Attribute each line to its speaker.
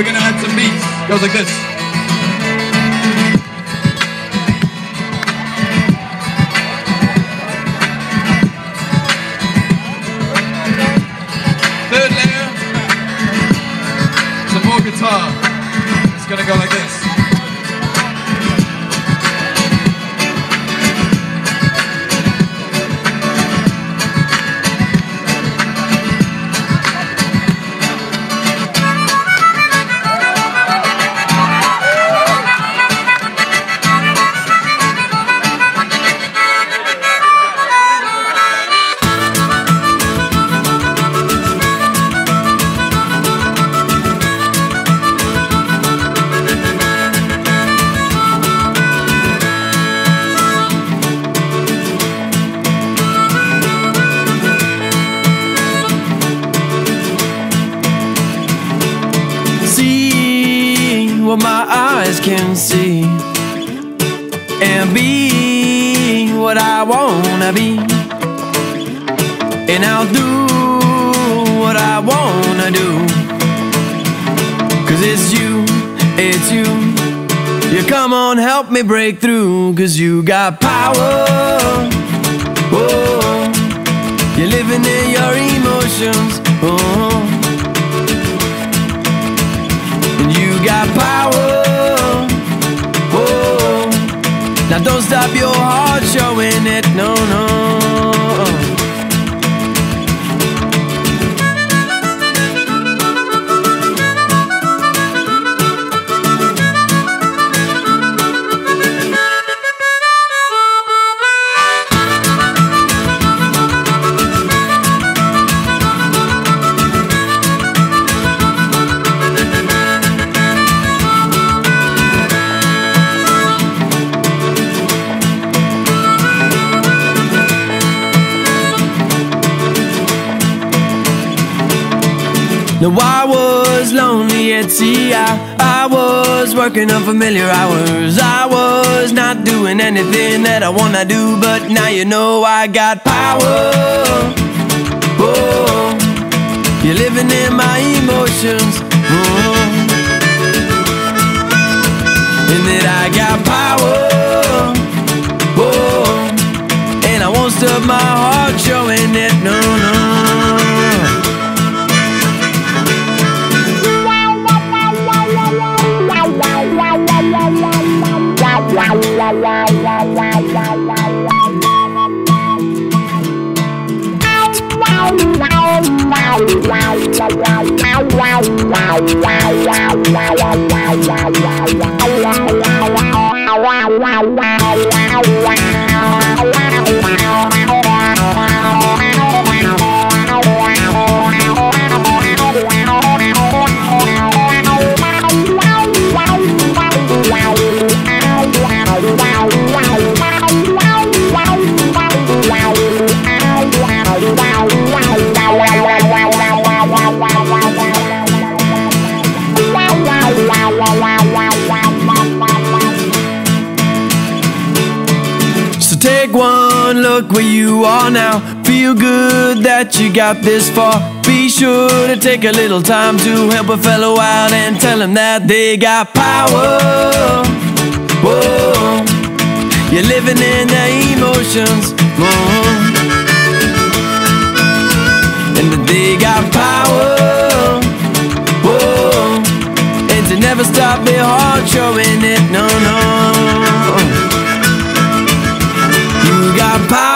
Speaker 1: We're gonna add some beats. Goes like this. Third layer. Some more guitar. It's gonna go like this.
Speaker 2: What my eyes can see, and be what I wanna be, and I'll do what I wanna do, 'cause it's you, it's you. You come on, help me break through, 'cause you got power. Oh, you're living in your emotions. Oh, got power. Oh, now don't stop your heart showing it. No, no. Now I was lonely at sea, I was working unfamiliar hours. I was not doing anything that I wanna do, but now you know I got power. Oh, you're living in my emotions. Oh, and that I got power. Oh, and I won't stop my heart showing it. No, no. Take one look where you are now. Feel good that you got this far. Be sure to take a little time to help a fellow out and tell him that they got power. Whoa, you're living in their emotions. Whoa, and that they got power. Whoa, and to never stop their heart showing it. No, no. Got power.